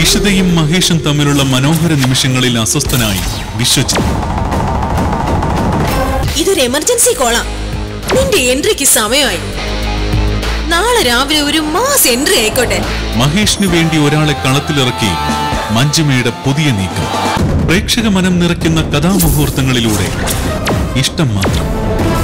ഇഷിതയും മഹേഷും തമ്മിലുള്ള മനോഹര നിമിഷങ്ങളിൽ അസ്വസ്ഥനായി വിശ്വജിത്ത്. ഇതൊരു എമർജൻസി കോളാ. നിന്റെ എൻട്രിക്ക് സമയമായി. നാളെ രാവിലെ ഒരു മാസ് എൻട്രി ആയിക്കോട്ടെ. മഹേഷിന് വേണ്ടി ഒരാളെ കളത്തിലിറക്കി മഞ്ജിമയുടെ പുതിയ നീക്കം. പ്രേക്ഷക മനം നിറയ്ക്കുന്ന കഥാമുഹൂർത്തങ്ങളിലൂടെ ഇഷ്ടം മാത്രം.